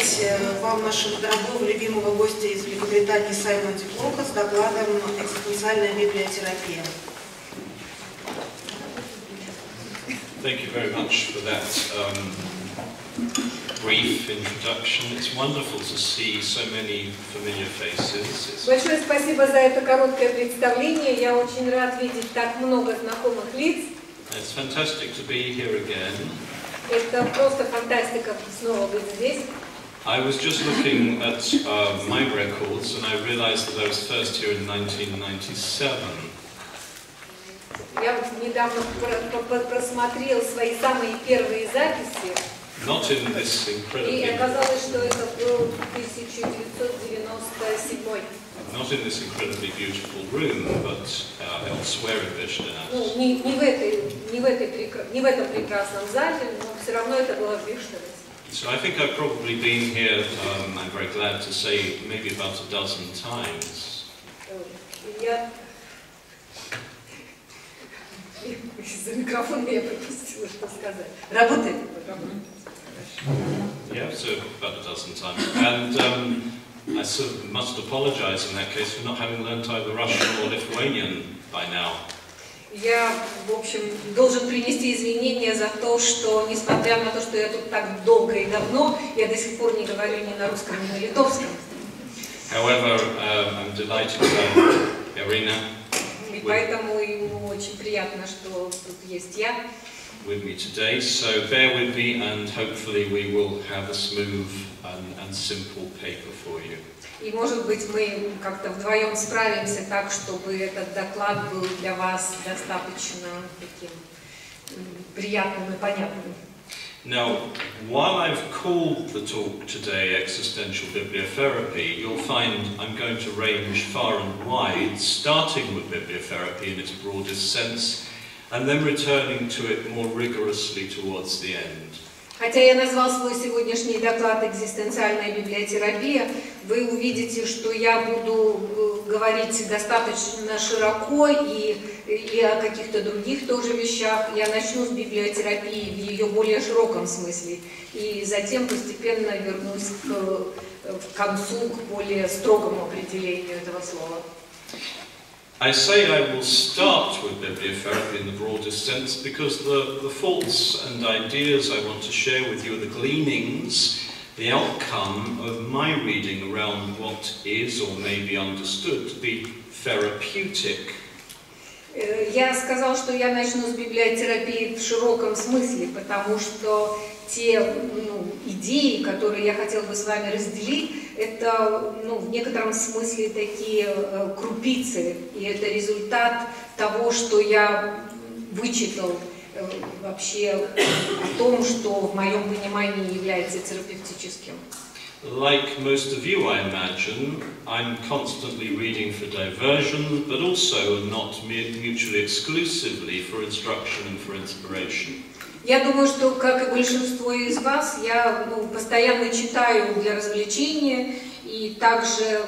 представить вам нашего дорогого, любимого гостя из Великобритании Саймона Диплока с докладом «Экзистенциальная библиотерапия». Thank you very much for that brief introduction. It's wonderful to see so many familiar faces. Большое спасибо за это короткое представление. Я очень рад видеть так много знакомых лиц. It's fantastic to be here again. Это просто фантастика снова быть здесь. I was just looking at my records and I realized that I was first here in 1997. Я недавно просмотрел свои самые первые записи. Not in this И incredibly, оказалось, что это был 1997. not in this incredibly beautiful room, but elsewhere in Vishnu. Ну, не в этом прекрасном зале, но все равно это было в Вишневе. So I think I've probably been here, I'm very glad to say, maybe about a dozen times. Я из-за микрофона я пропустила, что сказать. Работает. Yeah, so about a dozen times. And I sort of must apologize in that case for not having learnt either Russian or Lithuanian by now. Я, в общем, должен принести извинения за то, что, несмотря на то, что я тут так долго и давно, я до сих пор не говорю ни на русском, ни на литовском. However, I'm delighted to have Irina И поэтому ему очень приятно, что тут есть я. with me today. So bear with me and hopefully we will have a smooth and simple paper for you. И, может быть, мы как-то вдвоем справимся так, чтобы этот доклад был для вас достаточно таким приятным и понятным. Now, while I've called the talk today Existential Bibliotherapy, you'll find I'm going to range far and wide, starting with bibliotherapy in its broadest sense, and then returning to it more rigorously towards the end. Хотя я назвал свой сегодняшний доклад «Экзистенциальная библиотерапия», вы увидите, что я буду говорить достаточно широко и о каких-то других тоже вещах. Я начну с библиотерапии в ее более широком смысле и затем постепенно вернусь к концу, к более строгому определению этого слова. I say I will start with bibliotherapy in the broadest sense because the thoughts and ideas I want to share with you are the gleanings, the outcome of my reading around what is or may be understood to be therapeutic. Я сказал, что я начну с библиотерапии в широком смысле, потому что те идеи, которые я хотела бы с вами разделить, это в некотором смысле такие крупицы, и это результат того, что я вычитал вообще о том, что в моем понимании является терапевтическим. Like most of you, I imagine, I'm constantly reading for diversion, but also not mutually exclusively for instruction and for inspiration. Я думаю, что, как и большинство из вас, я постоянно читаю для развлечения и также,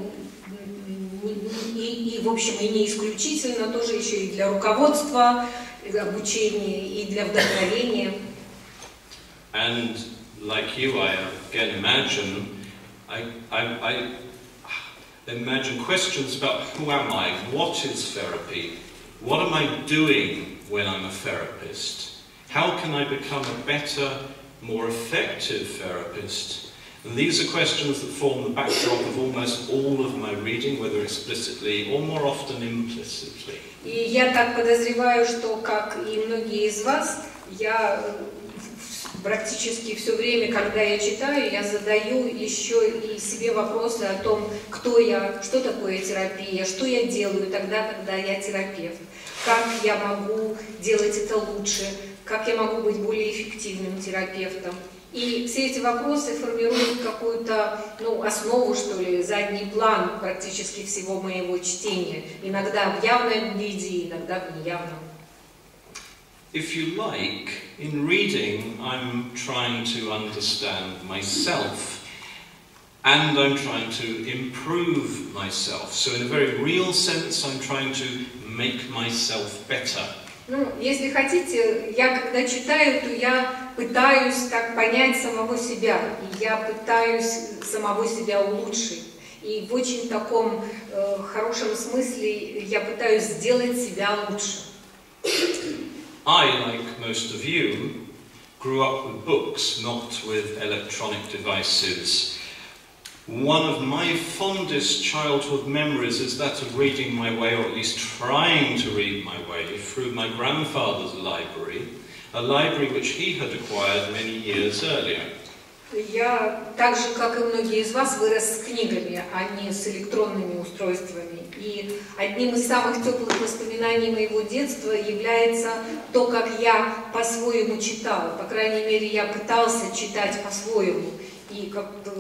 в общем, и не исключительно, тоже еще и для руководства, обучения и для вдохновения. And like you, I again imagine, I imagine questions about who am I, what is therapy, what am I doing when I'm a therapist, how can I become a better, more effective therapist? And these are questions that form the backdrop of almost all of my reading, whether explicitly or more often implicitly. И я так подозреваю, что, как и многие из вас, я практически все время, когда я читаю, я задаю еще и себе вопросы о том, кто я, что такое терапия, что я делаю тогда, когда я терапевт, как я могу делать это лучше, как я могу быть более эффективным терапевтом. И все эти вопросы формируют какую-то, основу, что ли, задний план практически всего моего чтения. Иногда в явном виде, иногда в неявном. If you like, in reading, I'm trying to understand myself, and I'm trying to improve myself. So in a very real sense, I'm trying to make myself better. Ну, если хотите, я когда читаю, то я пытаюсь так понять самого себя, и я пытаюсь самого себя улучшить. И в очень таком хорошем смысле я пытаюсь сделать себя лучше. I, like most of you, grew up with books, not with electronic devices. One of my fondest childhood memories is that of reading my way, or at least trying to read my way, through my grandfather's library, a library which he had acquired many years earlier. Я, так же, как и многие из вас, вырос с книгами, а не с электронными устройствами. И одним из самых теплых воспоминаний моего детства является то, как я по-своему читала. По крайней мере, я пытался читать по-своему. И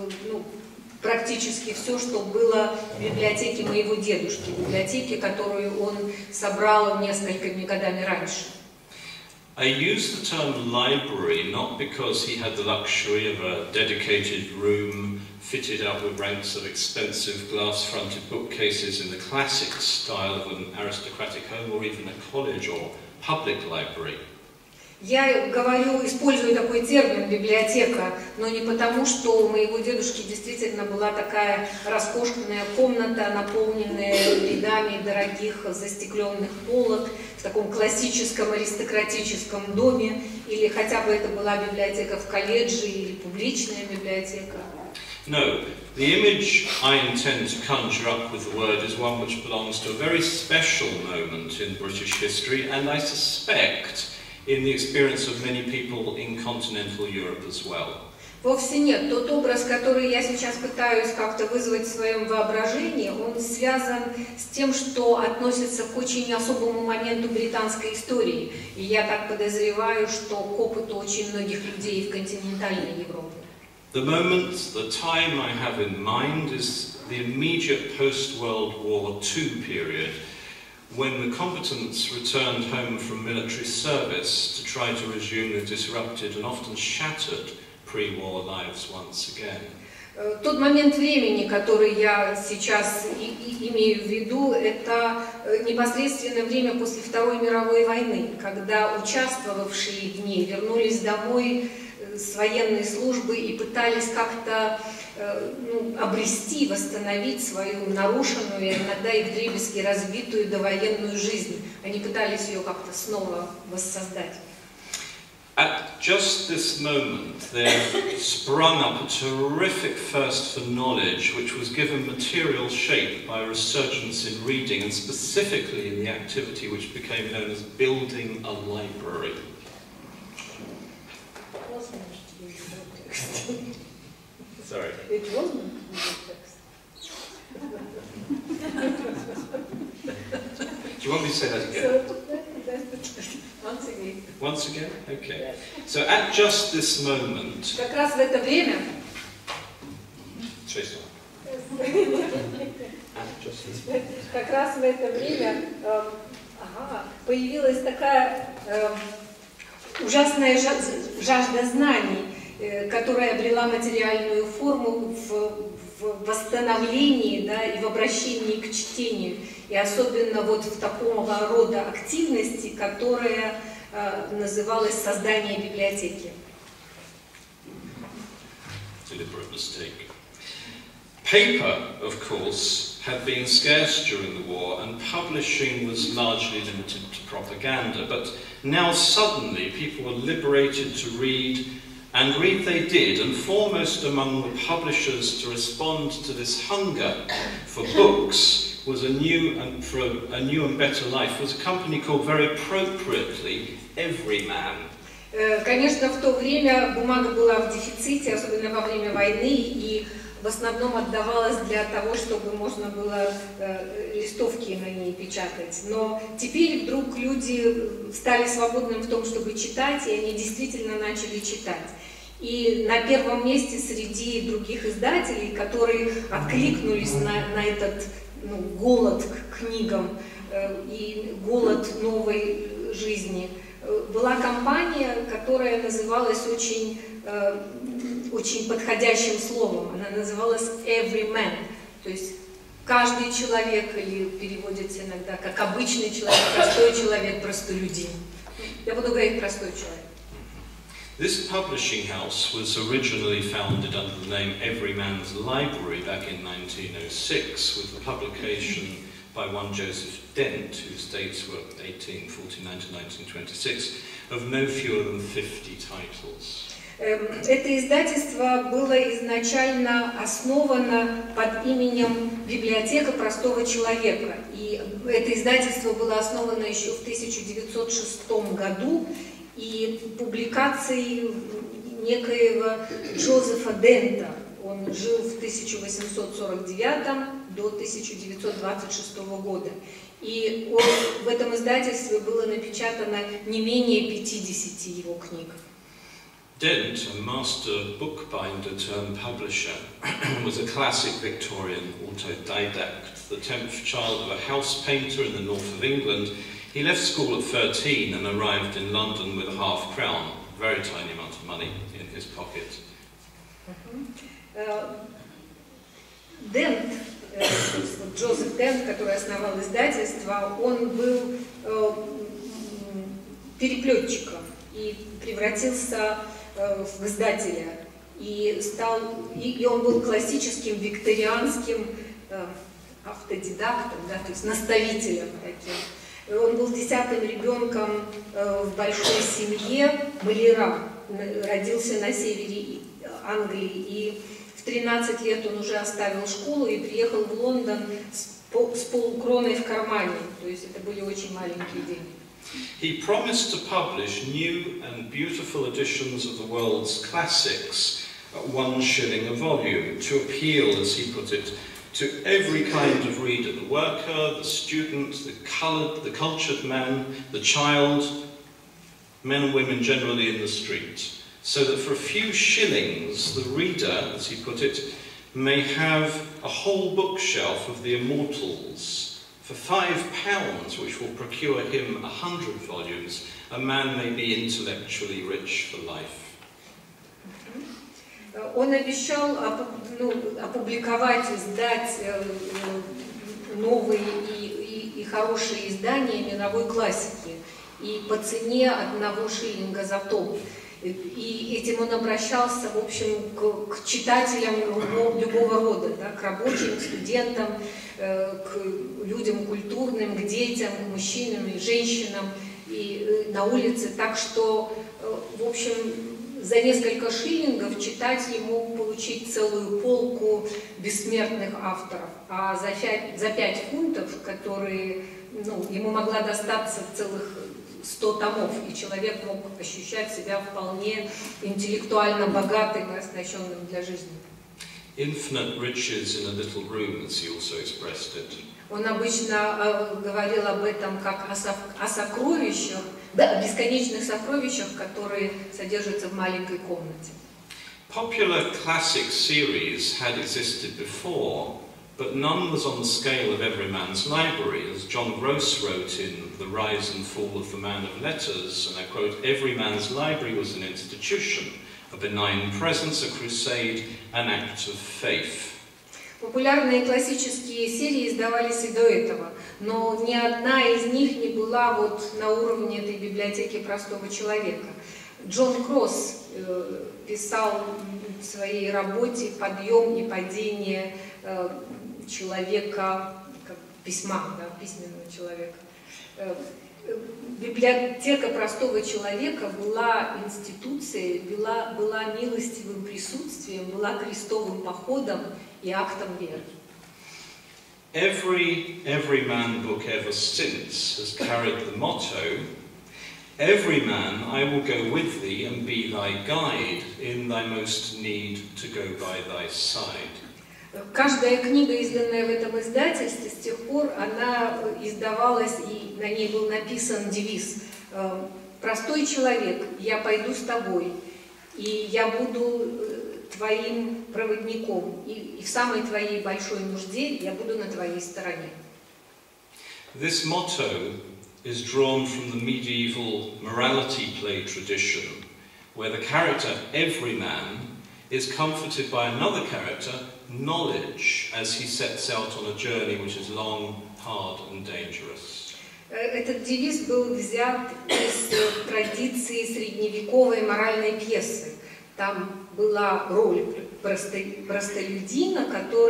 практически все, что было в библиотеке моего дедушки, библиотеке, которую он собрал несколькими годами раньше. I use the term library not because he had the luxury of a dedicated room fitted out with ranks of expensive glass-fronted bookcases in the classic style of an aristocratic home, or even a college or public library. Я использую такой термин «библиотека», но не потому, что у моего дедушки действительно была такая роскошная комната, наполненная рядами дорогих застекленных полок, в таком классическом аристократическом доме, или хотя бы это была библиотека в колледже или публичная библиотека. No, the image I intend to conjure up with the word is one which belongs to a very special moment in British history, and I suspect in the experience of many people in continental Europe as well. Вовсе нет. Тот образ, который я сейчас пытаюсь как-то вызвать в своем воображении, он связан с тем, что относится к очень особому моменту британской истории. И я так подозреваю, что к опыту очень многих людей в континентальной Европе. The moment, the time I have in mind is the immediate post-World War II period, when the combatants returned home from military service to try to resume their disrupted and often shattered pre-war lives once again. Тот момент времени, который я сейчас имею в виду, это непосредственно время после Второй мировой войны, когда участвовавшие в ней вернулись домой с военной службы и пытались как-то обрести, восстановить свою нарушенную, иногда и вдребезги разбитую довоенную жизнь. Они пытались ее как-то снова воссоздать. At just this moment, there sprung up a terrific thirst for knowledge, which was given material shape by a resurgence in reading, and specifically in the activity which became known as building a library. Sorry. It wasn't text. Do you want me to say that again? Once again. Once again? Okay. So at just this moment... Как раз в это время... Как раз в это время появилась такая ужасная жажда знаний, которая обрела материальную форму в восстановлении, да, и в обращении к чтению. И особенно вот в такого рода активности, которая называлась создание библиотеки. Deliberate mistake. Paper, of course, had been scarce during the war, and publishing was largely limited to propaganda. But now suddenly people were liberated to read, and read they did, and foremost among the publishers to respond to this hunger for books was a new and better life, was a company called very appropriately Everyman. Конечно, в то время бумага была в дефиците, особенно во время войны, и в основном отдавалась для того, чтобы можно было листовки на ней печатать. Но теперь вдруг люди стали свободными в том, чтобы читать, и они действительно начали читать. И на первом месте среди других издателей, которые откликнулись на этот голод к книгам и голод новой жизни, была компания, которая называлась очень подходящим словом. Она называлась Everyman, то есть каждый человек, или переводится иногда как обычный человек, простолюдин. Я буду говорить простой человек. This publishing house was originally founded under the name Everyman's Library back in 1906, with the publication by one Joseph Dent, whose dates were 1849 to 1926, of no fewer than 50 titles. Это издательство было изначально основано под именем «Библиотека простого человека». И это издательство было основано еще в 1906 году, и публикации некоего Джозефа Дента. Он жил в 1849 до 1926 года. И в этом издательстве было напечатано не менее 50 его книг. Dent, a master bookbinder turned publisher, was a classic Victorian autodidact, the 10th child of a house painter in the north of England. He left school at 13 and arrived in London with a half crown, a very tiny amount of money in his pocket. Дент, Джозеф Дент, который основал издательство, он был переплетчиком и превратился в издателя. И он был классическим викторианским автодидактом, да, то есть наставителем таким. Он был 10-м ребенком в большой семье маляра, родился на севере Англии, и в 13 лет он уже оставил школу и приехал в Лондон с полукроной в кармане, то есть это были очень маленькие деньги. He promised to publish new and beautiful editions of the world's classics at 1 shilling a volume, to appeal, as he put it, to every kind of reader, the worker, the student, the cultured man, the child, men and women generally in the street, so that for a few shillings the reader, as he put it, may have a whole bookshelf of the immortals. For £5, which will procure him 100 volumes, a man may be intellectually rich for life. Он обещал опубликовать, издать новые и хорошие издания мировой классики, и по цене 1 шиллинга за том. И этим он обращался, в общем, к читателям любого рода, да, к рабочим, к студентам, к людям культурным, к детям, к мужчинам и женщинам, и на улице. Так что, в общем, за несколько шиллингов читатель мог получить целую полку бессмертных авторов, а за 5 фунтов, которые, ему могла достаться целых 100 томов, и человек мог ощущать себя вполне интеллектуально богатым и оснащенным для жизни. Infinite riches in a little room, as he also expressed it. Он обычно говорил об этом как о сокровищах, да, о бесконечных сокровищах, которые содержатся в маленькой комнате. Popular classic series had existed before, but none was on the scale of Everyman's Library, as John Gross wrote in The Rise and Fall of the Man of Letters, and I quote, "Everyman's Library was an institution, a benign presence, a crusade, an act of faith." Популярные классические серии издавались и до этого, но ни одна из них не была вот на уровне этой библиотеки простого человека. Джон Кросс писал в своей работе «Подъем и падение человека», как письма, да, письменного человека. Библиотека простого человека была институцией, была милостивым присутствием, была крестовым походом и актом веры. Every man book ever since has carried the motto, "Every man I will go with thee and be thy guide in thy most need to go by thy side." Каждая книга, изданная в этом издательстве, с тех пор она издавалась, и на ней был написан девиз «Простой человек, я пойду с тобой, и я буду твоим проводником, и в самой твоей большой нужде я буду на твоей стороне». This motto is drawn from the medieval morality play tradition, where the character every man is comforted by another character, knowledge as he sets out on a journey which is long, hard and dangerous. Этот девиз был взят из традиции средневековой моральной пьесы. Там была роль простолюдина,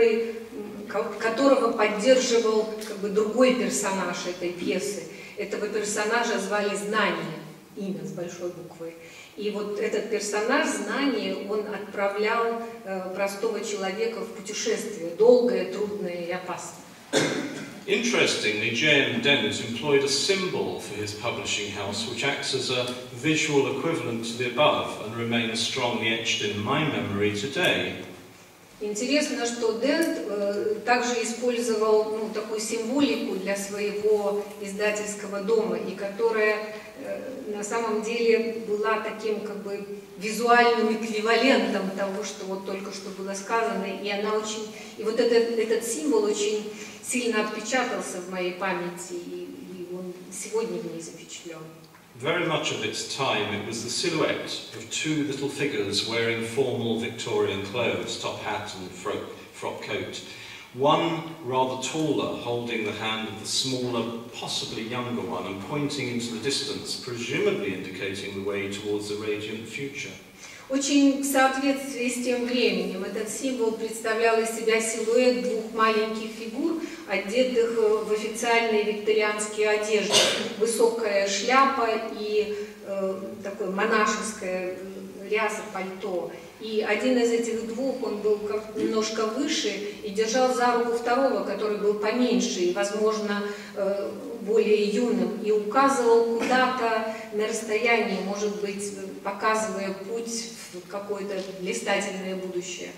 которого поддерживал как бы другой персонаж этой пьесы. Этого персонажа звали Знание, имя с большой буквы. И вот этот персонаж Знание, он отправлял простого человека в путешествие, долгое, трудное и опасное. Interestingly, J.M. Dennett employed a symbol for his publishing house which acts as a visual equivalent to the above and remains strongly etched in my memory today. Интересно, что Дент также использовал такую символику для своего издательского дома, и которая на самом деле была таким как бы визуальным эквивалентом того, что вот только что было сказано, и она очень, и вот этот символ очень сильно отпечатался в моей памяти, и он сегодня в ней запечатлен. Very much of its time it was the silhouette of two little figures wearing formal Victorian clothes, top hat and frock coat. One rather taller, holding the hand of the smaller, possibly younger one, and pointing into the distance, presumably indicating the way towards the radiant future. Очень в соответствии с тем временем этот символ представлял из себя силуэт двух маленьких фигур, одетых в официальные викторианские одежды, высокая шляпа и такое монашеское ряса, пальто. И один из этих двух, он был как немножко выше и держал за руку второго, который был поменьше и, возможно, более юным, и указывал куда-то на расстоянии, может быть, показывая путь в какое-то блистательное будущее.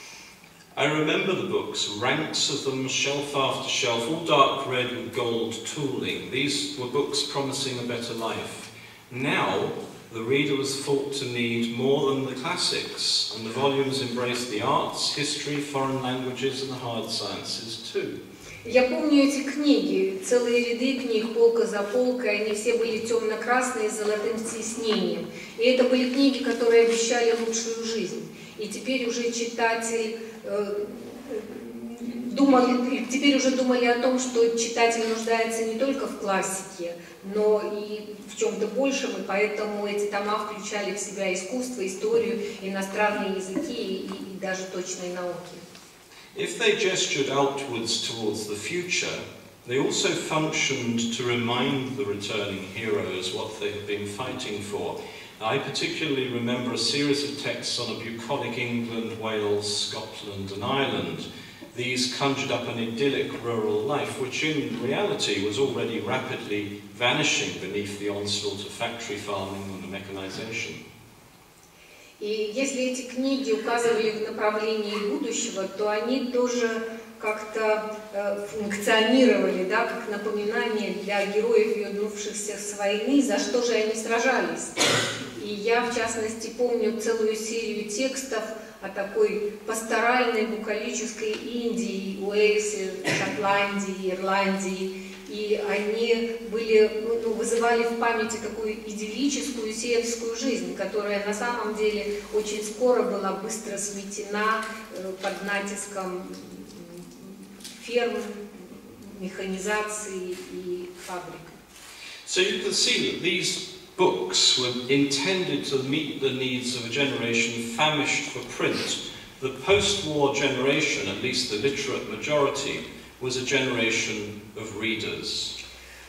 I remember the books, ranks of them, shelf after shelf, all dark red with gold tooling. These were books promising a better life. Now, the reader was thought to need more than the classics, and the volumes embraced the arts, history, foreign languages and the hard sciences too. Я помню эти книги, целые ряды книг, полка за полкой, они все были темно-красные с золотым тиснением. И это были книги, которые обещали лучшую жизнь. И теперь уже читатель думали о том, что читатель нуждается не только в классике, но и в чем-то большем, и поэтому эти тома включали в себя искусство, историю, иностранные языки и даже точные науки. If they gestured outwards towards the future, they also functioned to remind the returning heroes what they had been fighting for. I particularly remember a series of texts on a bucolic England, Wales, Scotland and Ireland. These conjured up an idyllic rural life, which in reality was already rapidly vanishing beneath the onslaught of factory farming and mechanization. И если эти книги указывали в направлении будущего, то они тоже как-то функционировали, да, как напоминание для героев, вернувшихся с войны, за что же они сражались. И я, в частности, помню целую серию текстов о такой пасторальной букалической Индии, Уэльсе, Шотландии, Ирландии. И они вызывали в памяти такую идиллическую сельскую жизнь, которая на самом деле очень скоро была быстро сметена под натиском ферм, механизации и фабрик. So you can see that these books were intended to meet the needs of a generation famished for print. The post-war generation, at least the literate majority, was a generation of readers.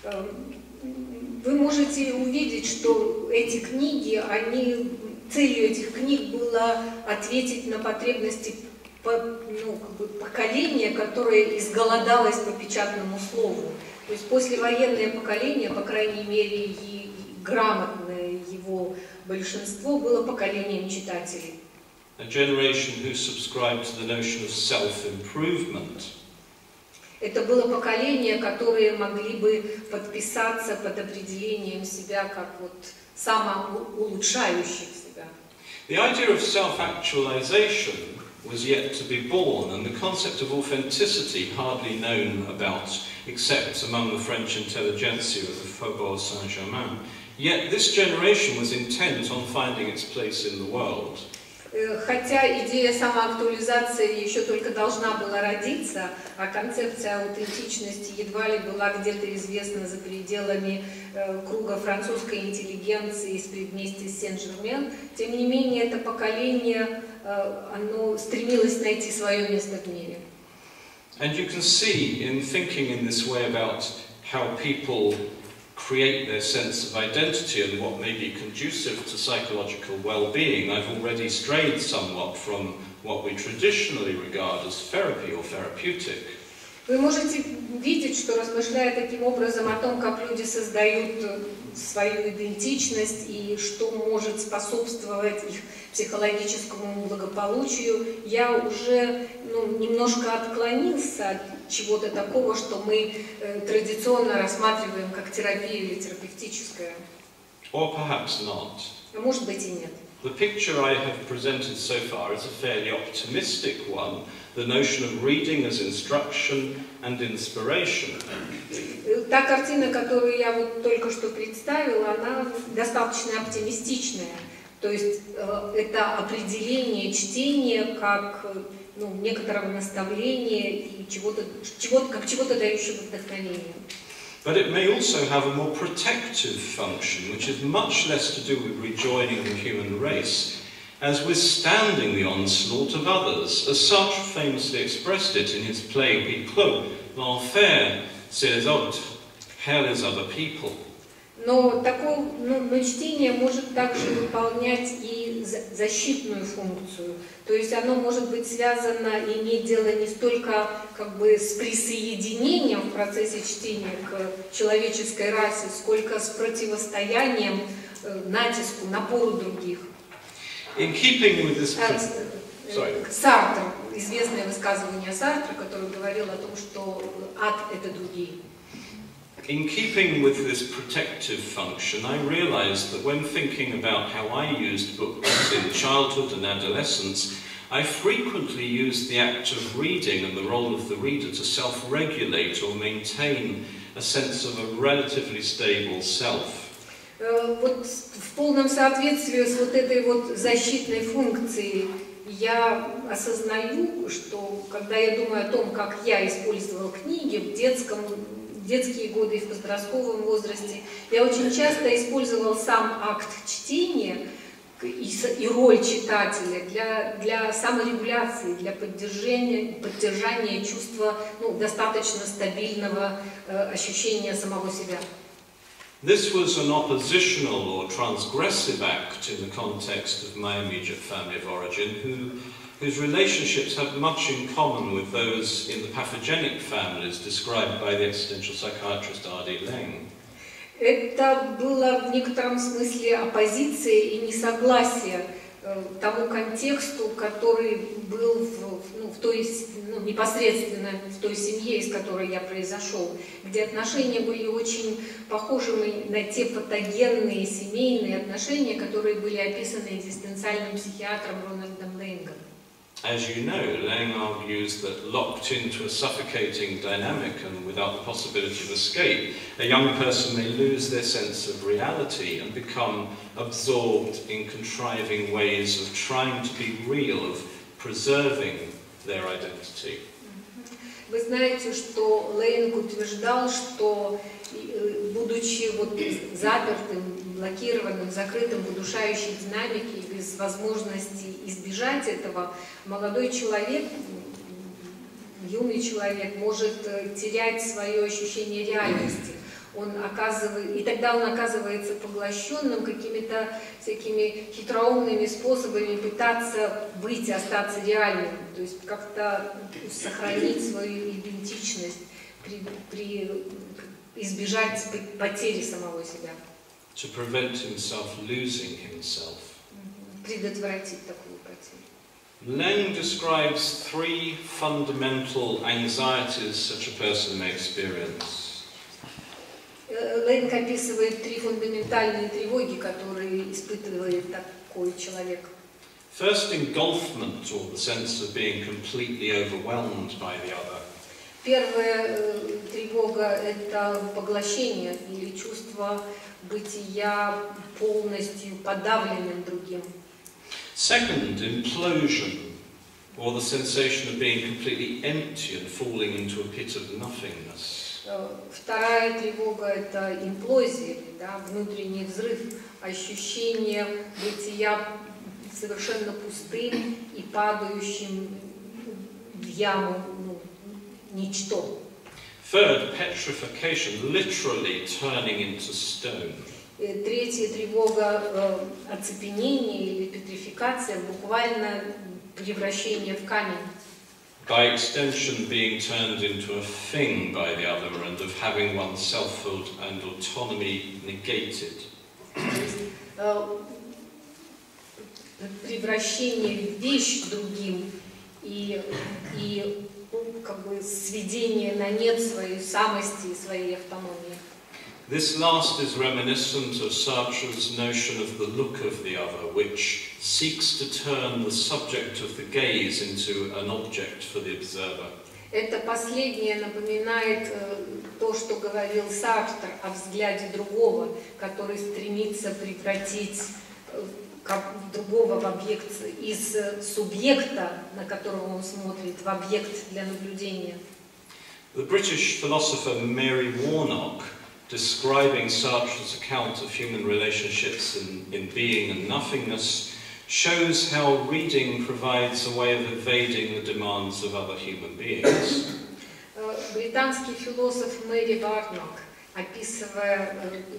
Вы можете увидеть, что эти книги, целью этих книг было ответить на потребности поколения, которое изголодалось по печатному слову. То есть послевоенное поколение, по крайней мере, и грамотное его большинство, было поколением читателей. A generation who subscribed to the notion of self-improvement. Это было поколение, которые могли бы подписаться под определением себя как вот самоулучшающих себя. The idea of self-actualization was yet to be born, and the concept of authenticity hardly known about except among the French intelligentsia of the Faubourg Saint-Germain. Yet this generation was intent on finding its place in the world. Хотя идея самоактуализации еще только должна была родиться, а концепция аутентичности едва ли была где-то известна за пределами круга французской интеллигенции из предместья Сен-Жермен, тем не менее это поколение оно стремилось найти свое место в мире. And you can see in thinking in this way about how people create their sense of identity and what may be conducive to psychological well-being. I've already strayed somewhat from what we traditionally regard as therapy or therapeutic. Вы можете видеть, что размышляя таким образом о том, как люди создают свою идентичность и что может способствовать их психологическому благополучию, я уже немножко отклонился от чего-то такого, что мы традиционно рассматриваем как терапию или терапевтическое. Or perhaps not. А может быть и нет. The picture I have presented so far is a fairly optimistic one, the notion of reading as instruction and inspiration. Та картина, которую я вот только что представила, она достаточно оптимистичная. То есть это определение чтения как некоторого наставления и чего-то дающего вдохновение. But it may also have a more protective function, which is much less to do with rejoining the human race, as withstanding the onslaught of others. As Sartre famously expressed it in his play We Clos, l'enfer, c'est les autres, hell is other people. Но чтение может также выполнять и защитную функцию. То есть оно может быть связано и иметь дело не столько с присоединением в процессе чтения к человеческой расе, сколько с противостоянием натиску, напору других. In keeping with this... Сартр, известное высказывание Сартра, который говорил о том, что ад – это другие. In keeping with this protective function, I realized that when thinking about how I used books in childhood and adolescence, I frequently used the act of reading and the role of the reader to self-regulate or maintain a sense of a relatively stable self. Вот в полном соответствии с вот этой вот защитной функцией я осознаю, что когда я думаю о том, как я использовал книги в детские годы и в подростковом возрасте, я очень часто использовал сам акт чтения и роль читателя для саморегуляции, для поддержания чувства достаточно стабильного ощущения самого себя. This was an oppositional or transgressive act in the context of my immediate family of origin, whose relationships have much in common with those in the pathogenic families described by the existential psychiatrist R.D. Laing. Это было в некотором смысле оппозиция и несогласие тому контексту, который был непосредственно в той семье, из которой я произошел, где отношения были очень похожими на те патогенные семейные отношения, которые были описаны экзистенциальным психиатром Рональдом Лейнгом. As you know, Laing argues that locked into a suffocating dynamic and without the possibility of escape, a young person may lose their sense of reality and become absorbed in contriving ways of trying to be real, of preserving their identity. Вы знаете, что Лейнг утверждал, что, будучи запертым, блокированным, закрытым в удушающей динамике, без возможности избежать этого, молодой человек, юный человек может терять свое ощущение реальности. И тогда он оказывается поглощенным какими-то всякими хитроумными способами пытаться быть, остаться реальным, то есть как-то сохранить свою идентичность, избежать потери самого себя. To prevent himself losing himself. Предотвратить такую потерю. Laing describes three fundamental anxieties such a person may experience. Лейнг описывает три фундаментальные тревоги, которые испытывает такой человек. First, engulfment, or the sense of being completely overwhelmed by the other. Первая тревога – это поглощение или чувство бытия полностью подавленным другим. Second, implosion, or the sensation of being completely empty and falling into a pit of nothingness. Вторая тревога – это имплозия, да, внутренний взрыв, ощущение бытия совершенно пустым и падающим в яму, ничто. Third, petrification, literally turning into stone. Третья тревога – оцепенение или петрификация, буквально превращение в камень. By extension, being turned into a thing by the other and of having one's selfhood and autonomy negated. Превращение в вещь другим и как бы сведение на нет своей самости и своей автономии. This last is reminiscent of Sartre's notion of the look of the other, which seeks to turn the subject of the gaze into an object for the observer. Это последнее напоминает то, что говорил Сартр о взгляде другого, который стремится превратить другого в объект, из субъекта, на которого он смотрит, в объект для наблюдения. The British philosopher Mary Warnock, describing Sartre's account of human relationships in being and nothingness, shows how reading provides a way of evading the demands of other human beings. Британский философ Мэри Варнок, описывая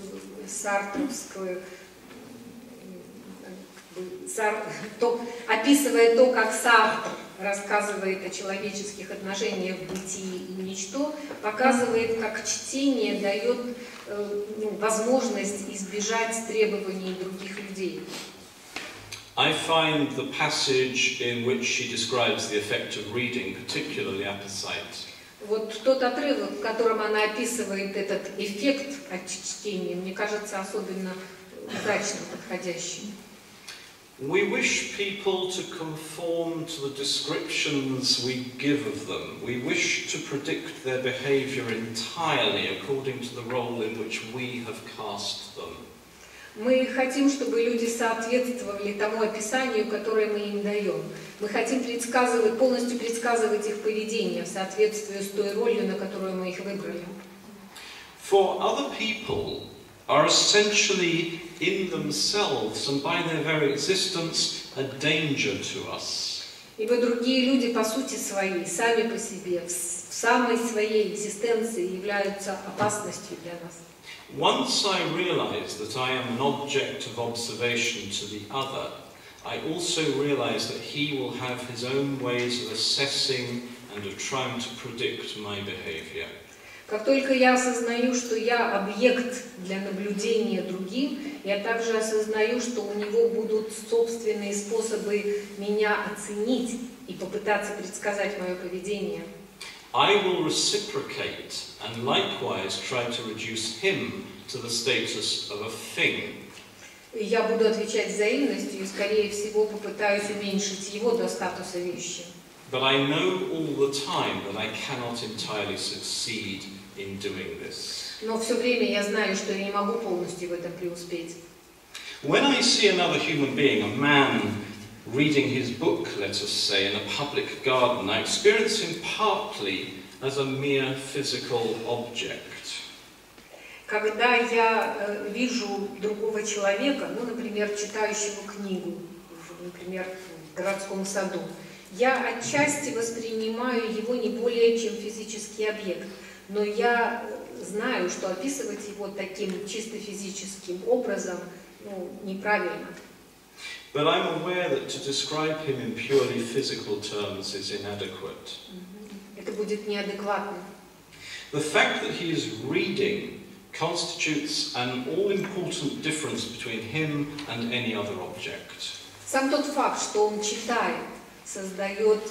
описывая то, как Сартр рассказывает о человеческих отношениях в бытии и ничто, показывает, как чтение дает возможность избежать требований других людей. I find the passage in which she describes the effect of reading particularly apposite. Вот тот отрывок, в котором она описывает этот эффект от чтения, мне кажется особенно удачно подходящим. We wish people to conform to the descriptions we give of them. We wish to predict their behavior entirely according to the role in which we have cast them. Мы хотим, чтобы люди соответствовали тому описанию, которое мы им даем. Мы хотим полностью предсказывать их поведение в соответствии с той ролью, на которую мы их выбрали. For other people are essentially in themselves and by their very existence a danger to us. Ибо другие люди по сути своей, сами по себе, в самой своей экзистенции являются опасностью для нас. Once I realize that I am an object of observation to the other, I also realize that he will have his own ways of assessing and of trying to predict my behavior. Как только я осознаю, что я объект для наблюдения другим, я также осознаю, что у него будут собственные способы меня оценить и попытаться предсказать мое поведение. I will reciprocate and likewise try to reduce him to the status of a thing. Я буду отвечать взаимностью и, скорее всего, попытаюсь уменьшить его до статуса вещи. But I know all the time that I cannot entirely succeed in doing this. Но все время я знаю, что я не могу полностью в этом преуспеть. When I see another human being, a man reading his book, let us say, in a public garden, I experience him partly as a mere physical object. Когда я вижу другого человека, например, читающего книгу, например, в городском саду, я отчасти воспринимаю его не более чем физический объект, но я знаю, что описывать его таким чисто физическим образом неправильно. But I'm aware that to describe him in purely physical terms is inadequate. Это будет неадекватно. The fact that he is reading constitutes an all-important difference between him and any other object. Сам тот факт, что он читает, создает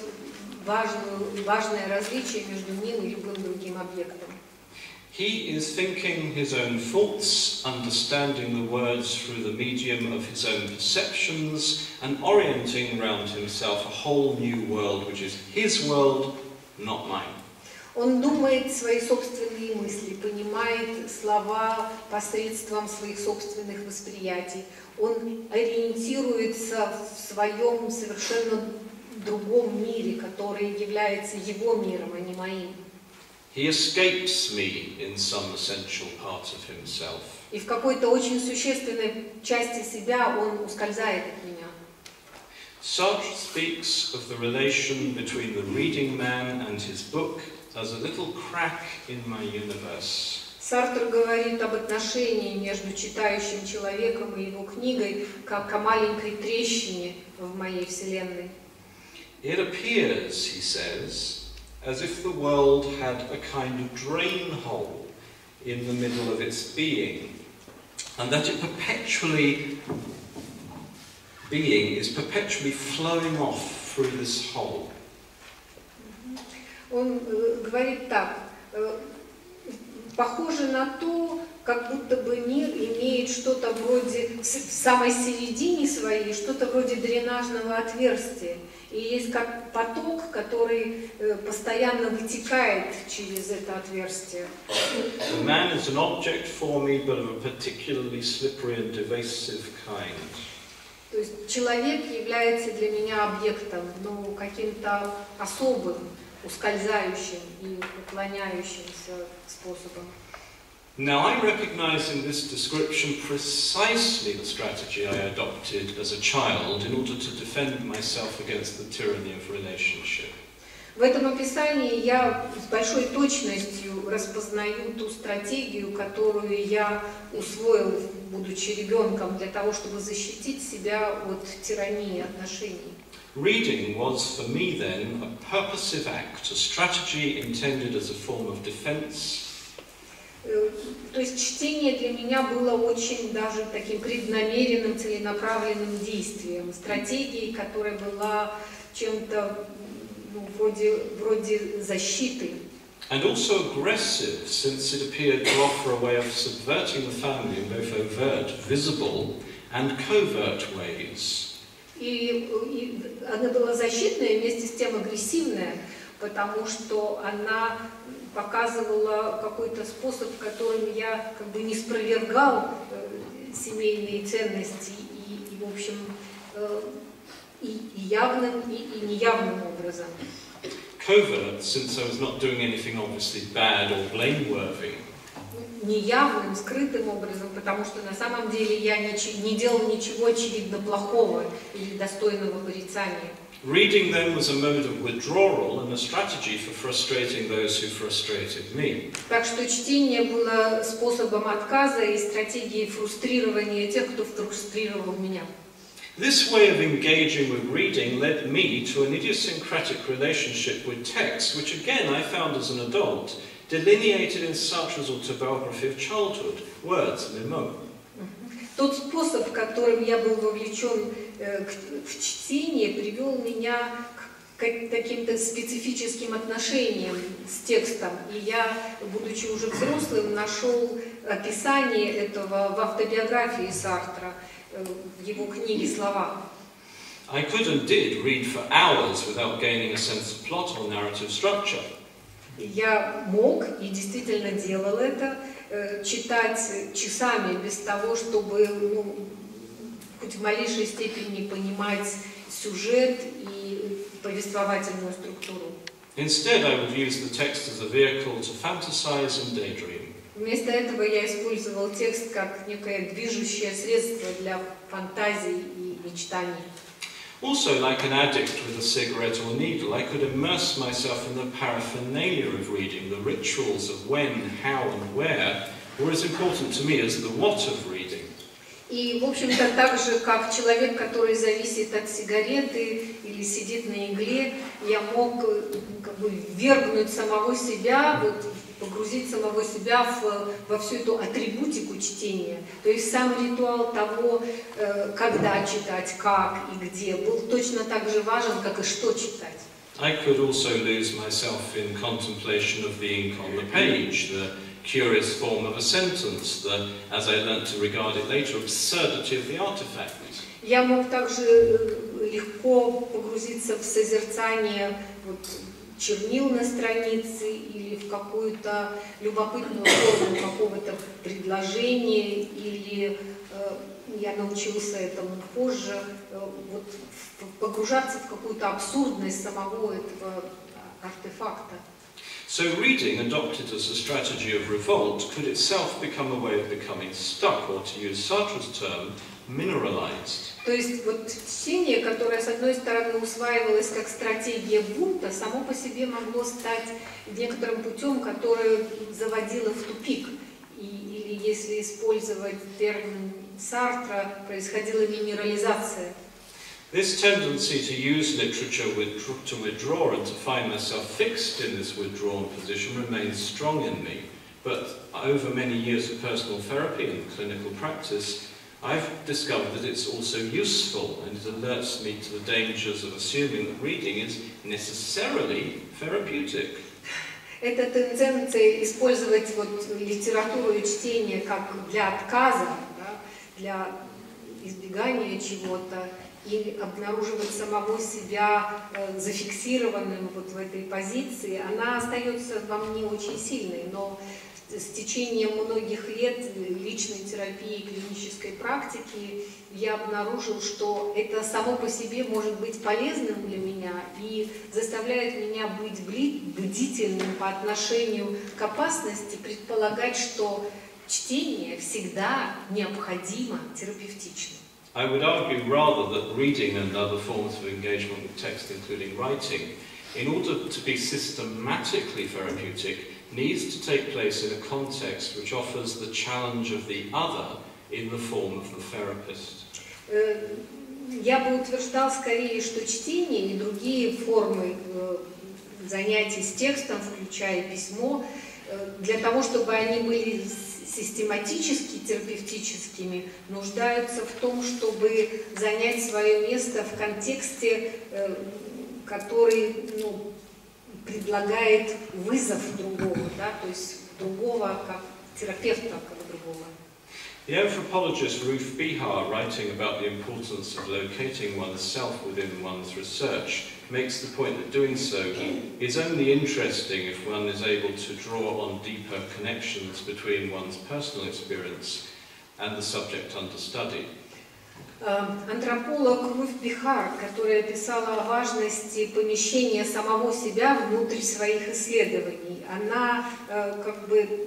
важное различие между ним и любым другим объектом. He is thinking his own thoughts, understanding the words through the medium of his own perceptions, and orienting around himself a whole new world, which is his world, not mine. Он думает свои собственные мысли, понимает слова посредством своих собственных восприятий. Он ориентируется в своем совершенно другом мире, который является его миром, а не моим. He escapes me in some essential part of himself. И в какой-то очень существенной части себя он ускользает от меня. Sartre speaks of the relation between the reading man and his book as a little crack in my universe. Сартр говорит об отношении между читающим человеком и его книгой как о маленькой трещине в моей вселенной. It appears, he says, as if the world had a kind of drain hole in the middle of its being, and that it is perpetually flowing off through this hole. Он говорит так: похоже на то, как будто бы мир имеет что-то вроде, в самой середине своей, что-то вроде дренажного отверстия. И есть как поток, который постоянно вытекает через это отверстие. The man is an object for me, but of a particularly slippery and evasive kind. То есть человек является для меня объектом, но каким-то особым, ускользающим и уклоняющимся способом. Now, I recognize in this description precisely the strategy I adopted as a child in order to defend myself against the tyranny of relationship. В этом описании я с большой точностью распознаю ту стратегию, которую я усвоил, будучи ребенком, для того, чтобы защитить себя от тирании отношений. Reading was for me then a purposive act, a strategy intended as a form of defense. То есть чтение для меня было очень даже таким преднамеренным, целенаправленным действием, стратегией, которая была чем-то вроде защиты. And also aggressive, since it appeared to offer a way of subverting the family in both overt, visible and covert ways. И она была защитная и вместе с тем агрессивная, потому что она показывала какой-то способ, которым я как бы не спровергал семейные ценности и в общем, и явным, и неявным образом. Covert, since I was not doing anything obviously bad or blameworthy. Неявным, скрытым образом, потому что на самом деле я не делал ничего очевидно плохого или достойного порицания. Reading then was a mode of withdrawal and a strategy for frustrating those who frustrated me. Так что чтение было способом отказа и стратегией фрустрирования тех, кто фрустрировал меня. This way of engaging with reading led me to an idiosyncratic relationship with text, which again I found as an adult, delineated in Sartre's autobiography of childhood, words, les mots. Тот способ, которым я был вовлечен в чтение, привел меня к каким-то специфическим отношениям с текстом. И я, будучи уже взрослым, нашел описание этого в автобиографии Сартра, в его книге «Слова». I could and did read for hours without gaining a sense of plot or narrative structure. Я мог и действительно делал это, читать часами без того, чтобы хоть в малейшей степени понимать сюжет и повествовательную структуру. Instead, I would use the text as a vehicle to fantasize and daydream. Вместо этого я использовал текст как некое движущее средство для фантазий и мечтаний. Also, like an addict with a cigarette or needle, I could immerse myself in the paraphernalia of reading. The rituals of when, how and where were as important to me as the what of reading. И, в общем-то, так же, как человек, который зависит от сигареты или сидит на игле, я мог как бы ввергнуть самого себя, погрузить самого себя во всю эту атрибутику чтения. То есть сам ритуал того, когда читать, как и где, был точно так же важен, как и что читать. I could also lose myself in contemplation of the ink on the page, the curious form of a sentence, the, as I learnt to regard it later, absurdity of the artifact. Я мог также легко погрузиться в созерцание чернил на странице или в какую-то любопытную форму какого-то предложения, или я научился этому позже, вот, погружаться в какую-то абсурдность самого этого артефакта. So reading, adopted as a strategy of revolt, could itself become a way of becoming stuck, or to use Sartre's term, mineralized. То есть вот чтение, которое с одной стороны усваивалось как стратегия бунта, само по себе могло стать некоторым путем, который заводило в тупик. Или если использовать термин Сартра, происходила минерализация. This tendency to use literature to withdraw and to find myself fixed in this withdrawn position remains strong in me. But over many years of personal therapy and clinical practice, I've discovered that it's also useful, and it alerts me to the dangers of assuming that reading is necessarily therapeutic. Эта тенденция использовать вот литературу и чтение как для отказа, да, для избегания чего-то, и обнаруживать самого себя зафиксированным вот в этой позиции, она остается во мне очень сильной, но с течением многих лет личной терапии, клинической практики я обнаружил, что это само по себе может быть полезным для меня и заставляет меня быть бдительным по отношению к опасности, предполагать, что чтение всегда необходимо терапевтично. I would argue rather that reading and other forms of engagement with text, including writing, in order to be systematically therapeutic, needs to take place in a context which offers the challenge of the other in the form of the therapist. Я бы утверждал скорее, что чтение и другие формы занятий с текстом, включая письмо, для того, чтобы они были систематически терапевтическими, нуждаются в том, чтобы занять свое место в контексте, который предлагает вызов другого, да, то есть другого как терапевта, как другого. The anthropologist Ruth Behar, writing about the importance of locating oneself within one's research, makes the point that doing so is only interesting if one is able to draw on deeper connections between one's personal experience and the subject under study. Антрополог Руф Бихар, которая писала о важности помещения самого себя внутрь своих исследований, она как бы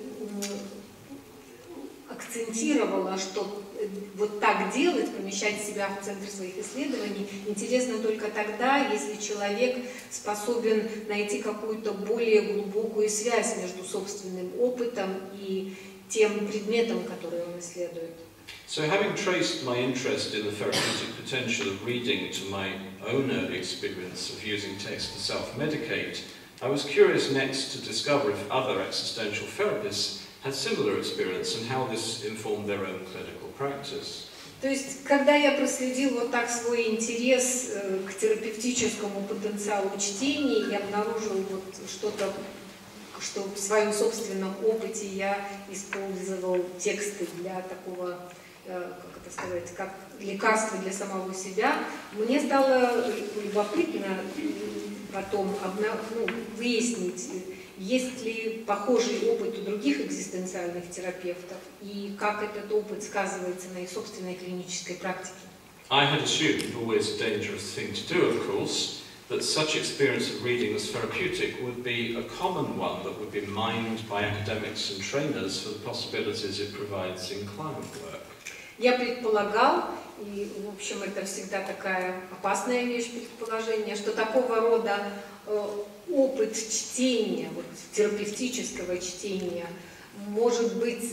акцентировала, что вот так делать, помещать себя в центр своих исследований, интересно только тогда, если человек способен найти какую-то более глубокую связь между собственным опытом и тем предметом, который он исследует. So having traced my interest in the therapeutic potential of reading to my own early experience of using text to self-medicate, I was curious next to discover if other existential therapists had similar experience and how this informed their own clinical practice. То есть, когда я проследил вот так свой интерес к терапевтическому потенциалу чтения, я обнаружил вот что-то, что в своем собственном опыте я использовал тексты для такого, как это сказать, как лекарство для самого себя, мне стало любопытно потом выяснить, есть ли похожий опыт у других экзистенциальных терапевтов и как этот опыт сказывается на их собственной клинической практике. I had assumed, always a dangerous thing to do, of course, that such experience of reading as therapeutic would be a common one that would be mined by academics and trainers for the possibilities it provides in client work. Я предполагал, и, в общем, это всегда такая опасная вещь, предположение, что такого рода опыт чтения, вот, терапевтического чтения, может быть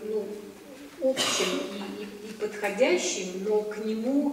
общим и подходящим, но к нему